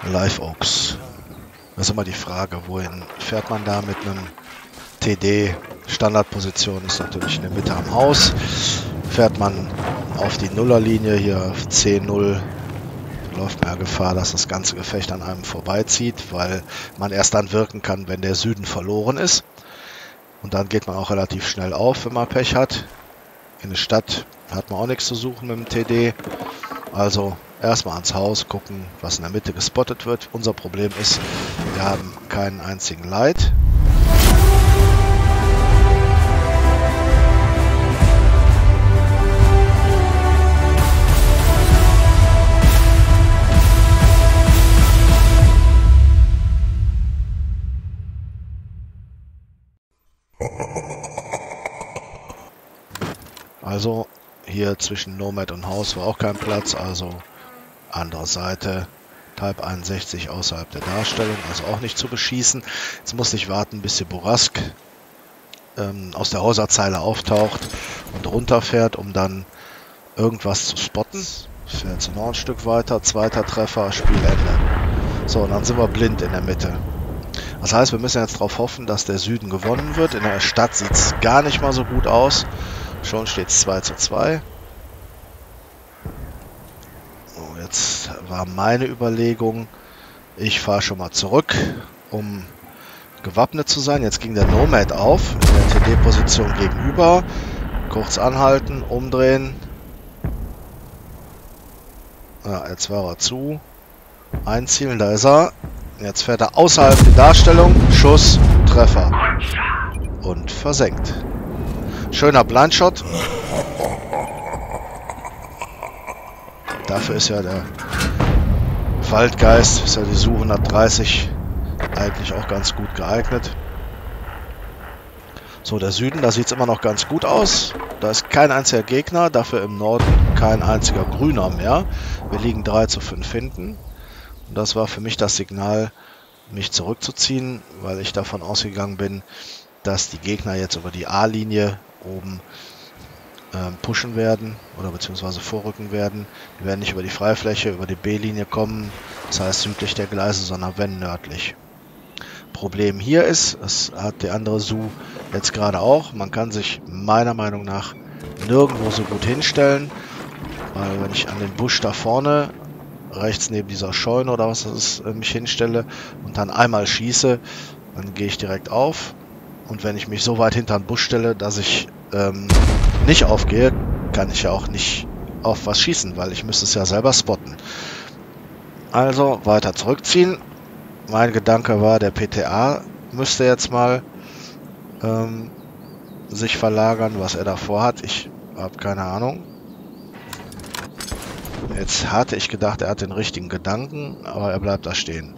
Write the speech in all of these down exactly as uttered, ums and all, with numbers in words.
Live Oaks. Das ist immer die Frage, wohin fährt man da mit einem T D? Standardposition ist natürlich in der Mitte am Haus. Fährt man auf die Nullerlinie hier auf C null, läuft man ja Gefahr, dass das ganze Gefecht an einem vorbeizieht, weil man erst dann wirken kann, wenn der Süden verloren ist. Und dann geht man auch relativ schnell auf, wenn man Pech hat. In der Stadt hat man auch nichts zu suchen mit dem T D. Also erstmal ans Haus gucken, was in der Mitte gespottet wird. Unser Problem ist, wir haben keinen einzigen Light. Also hier zwischen Nomad und Haus war auch kein Platz, also andere Seite, Type einundsechzig außerhalb der Darstellung, also auch nicht zu beschießen. Jetzt musste ich warten, bis hier Bourrasque ähm, aus der Hauserzeile auftaucht und runterfährt, um dann irgendwas zu spotten. Fährt jetzt noch ein Stück weiter, zweiter Treffer, Spielende. So, und dann sind wir blind in der Mitte. Das heißt, wir müssen jetzt darauf hoffen, dass der Süden gewonnen wird. In der Stadt sieht es gar nicht mal so gut aus. Schon steht es zwei zu zwei. So, jetzt war meine Überlegung, ich fahre schon mal zurück, um gewappnet zu sein. Jetzt ging der Nomad auf, in der T D-Position gegenüber. Kurz anhalten, umdrehen. Ja, jetzt war er zu. Einzielen, da ist er. Jetzt fährt er außerhalb der Darstellung. Schuss, Treffer. Und versenkt. Schöner Blindshot. Dafür ist ja der Waldgeist, ist ja die S U hundertdreißig eigentlich auch ganz gut geeignet. So, der Süden, da sieht es immer noch ganz gut aus. Da ist kein einziger Gegner, dafür im Norden kein einziger Grüner mehr. Wir liegen drei zu fünf hinten. Und das war für mich das Signal, mich zurückzuziehen, weil ich davon ausgegangen bin, dass die Gegner jetzt über die A-Linie oben äh, pushen werden oder beziehungsweise vorrücken werden. Die werden nicht über die Freifläche, über die B-Linie kommen, das heißt südlich der Gleise, sondern wenn nördlich. Problem hier ist, das hat die andere S U jetzt gerade auch, man kann sich meiner Meinung nach nirgendwo so gut hinstellen, weil wenn ich an den Busch da vorne, rechts neben dieser Scheune oder was das ist, mich hinstelle und dann einmal schieße, dann gehe ich direkt auf. Und wenn ich mich so weit hinter den Busch stelle, dass ich ähm, nicht aufgehe, kann ich ja auch nicht auf was schießen, weil ich müsste es ja selber spotten. Also weiter zurückziehen. Mein Gedanke war, der P T A müsste jetzt mal ähm, sich verlagern, was er davor hat. Ich habe keine Ahnung. Jetzt hatte ich gedacht, er hat den richtigen Gedanken, aber er bleibt da stehen.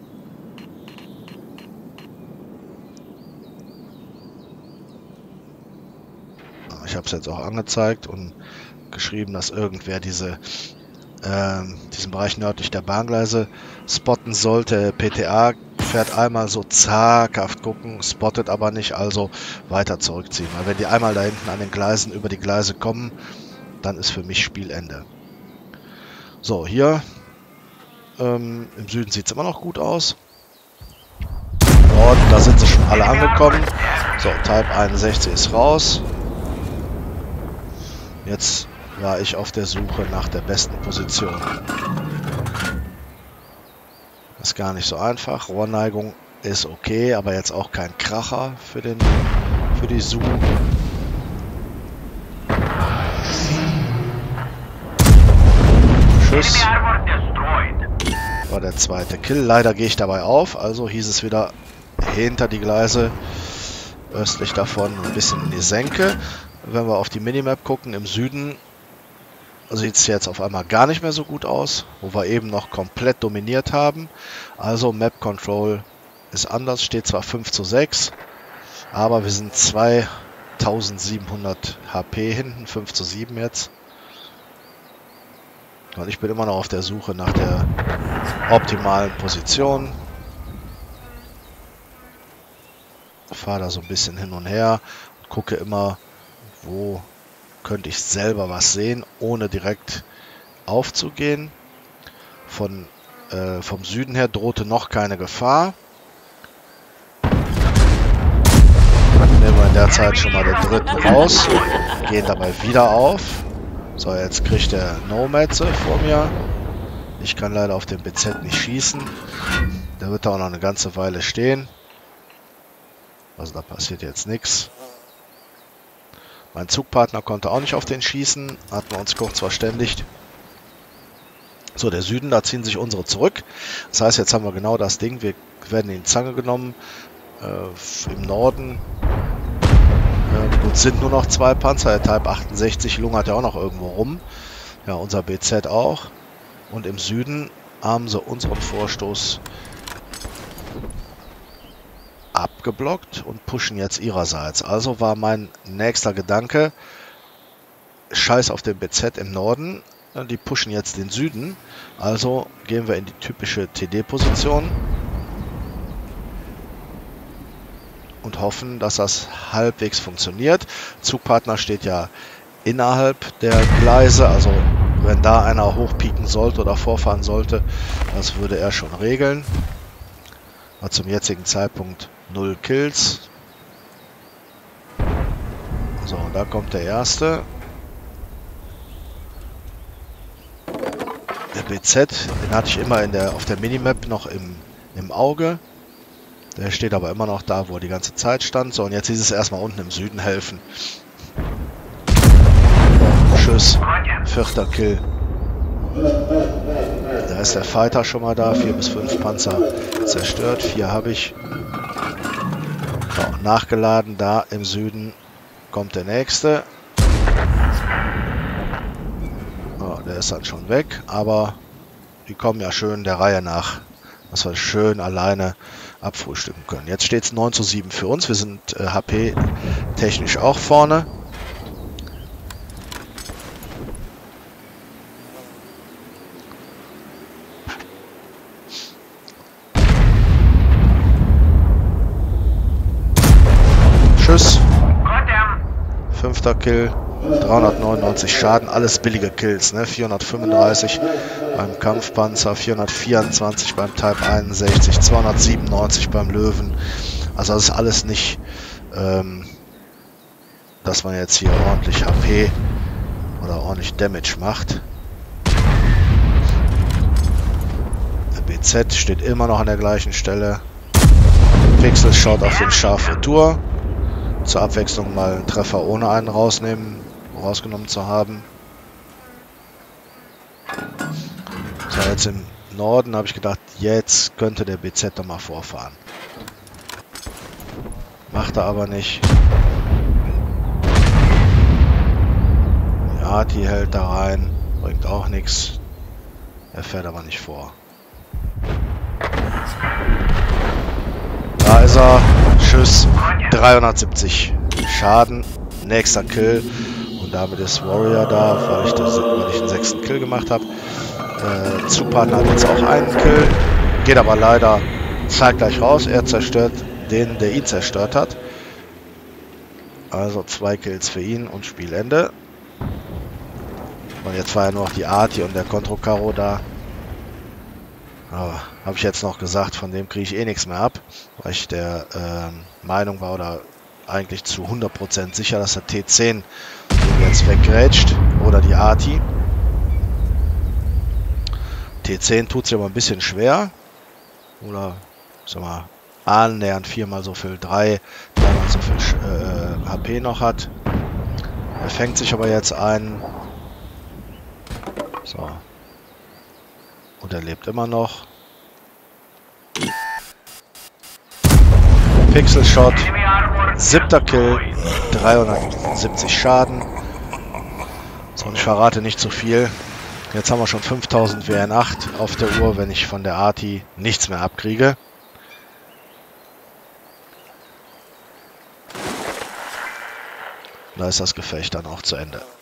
Ich habe es jetzt auch angezeigt und geschrieben, dass irgendwer diese, äh, diesen Bereich nördlich der Bahngleise spotten sollte. P T A fährt einmal so zaghaft gucken, spottet aber nicht, also weiter zurückziehen. Weil wenn die einmal da hinten an den Gleisen über die Gleise kommen, dann ist für mich Spielende. So, hier ähm, im Süden sieht es immer noch gut aus. Norden, da sind sie schon alle angekommen. So, Type einundsechzig ist raus. Jetzt war ich auf der Suche nach der besten Position. Das ist gar nicht so einfach. Rohrneigung ist okay, aber jetzt auch kein Kracher für, den, für die S U. Schuss. War der zweite Kill. Leider gehe ich dabei auf, also hieß es wieder hinter die Gleise, östlich davon ein bisschen in die Senke. Wenn wir auf die Minimap gucken, im Süden sieht es jetzt auf einmal gar nicht mehr so gut aus, wo wir eben noch komplett dominiert haben. Also Map Control ist anders, steht zwar fünf zu sechs, aber wir sind zweitausendsiebenhundert H P hinten, fünf zu sieben jetzt. Und ich bin immer noch auf der Suche nach der optimalen Position. Fahre da so ein bisschen hin und her und gucke immer, wo könnte ich selber was sehen, ohne direkt aufzugehen. Von äh, vom Süden her drohte noch keine Gefahr. Nehmen wir in der Zeit schon mal den dritten raus. Gehen dabei wieder auf. So, jetzt kriegt der Nomadse vor mir. Ich kann leider auf den B Z nicht schießen. Der wird da auch noch eine ganze Weile stehen. Also da passiert jetzt nichts. Mein Zugpartner konnte auch nicht auf den schießen. Hatten wir uns kurz verständigt. So, der Süden, da ziehen sich unsere zurück. Das heißt, jetzt haben wir genau das Ding. Wir werden in die Zange genommen. Äh, Im Norden äh, gut, sind nur noch zwei Panzer. Der Type achtundsechzig lungert ja auch noch irgendwo rum. Ja, unser B Z auch. Und im Süden haben sie unseren Vorstoß abgeblockt und pushen jetzt ihrerseits. Also war mein nächster Gedanke, scheiß auf den B Z im Norden, die pushen jetzt den Süden, also gehen wir in die typische T D-Position und hoffen, dass das halbwegs funktioniert. Zugpartner steht ja innerhalb der Gleise, also wenn da einer hochpieken sollte oder vorfahren sollte, das würde er schon regeln. Aber zum jetzigen Zeitpunkt null Kills. So, und da kommt der erste. Der B Z, den hatte ich immer in der, auf der Minimap noch im, im Auge. Der steht aber immer noch da, wo er die ganze Zeit stand. So, und jetzt hieß es erstmal unten im Süden helfen. Tschüss. Vierter Kill. Da ist der Fighter schon mal da. Vier bis fünf Panzer zerstört. Vier habe ich. So, nachgeladen. Da im Süden kommt der nächste. Oh, der ist dann schon weg. Aber die kommen ja schön der Reihe nach, dass wir schön alleine abfrühstücken können. Jetzt steht es neun zu sieben für uns. Wir sind äh, H P technisch auch vorne. Tschüss. Fünfter Kill. dreihundertneunundneunzig Schaden. Alles billige Kills. Ne? vierhundertfünfunddreißig beim Kampfpanzer. vierhundertvierundzwanzig beim Type einundsechzig. zweihundertsiebenundneunzig beim Löwen. Also das ist alles nicht, ähm, dass man jetzt hier ordentlich H P oder ordentlich Damage macht. Der B Z steht immer noch an der gleichen Stelle. Pixel schaut auf den scharfe Tour. Zur Abwechslung mal einen Treffer ohne einen rausnehmen, rausgenommen zu haben. So, jetzt im Norden habe ich gedacht, jetzt könnte der B Z doch mal vorfahren. Macht er aber nicht. Die Arti hält da rein, bringt auch nichts. Er fährt aber nicht vor. Da ist er. Tschüss. dreihundertsiebzig Schaden. Nächster Kill. Und damit ist Warrior da, weil ich, das, weil ich den sechsten Kill gemacht habe. Äh, Zugpartner hat jetzt auch einen Kill. Geht aber leider zeitgleich raus. Er zerstört den, der ihn zerstört hat. Also zwei Kills für ihn und Spielende. Und jetzt war ja nur noch die Arti und der Controcaro da. Aber habe ich jetzt noch gesagt, von dem kriege ich eh nichts mehr ab, weil ich der ähm, Meinung war oder eigentlich zu hundert Prozent sicher, dass der T zehn den jetzt weggrätscht oder die Arti. T zehn tut sich aber ein bisschen schwer oder sag mal annähernd viermal so viel, drei, dreimal so viel äh, H P noch hat. Er fängt sich aber jetzt ein. So. Und er lebt immer noch. Pixel Shot. Siebter Kill. dreihundertsiebzig Schaden. So, und ich verrate nicht zu viel. Jetzt haben wir schon fünftausend W N acht auf der Uhr, wenn ich von der Arti nichts mehr abkriege. Da ist das Gefecht dann auch zu Ende.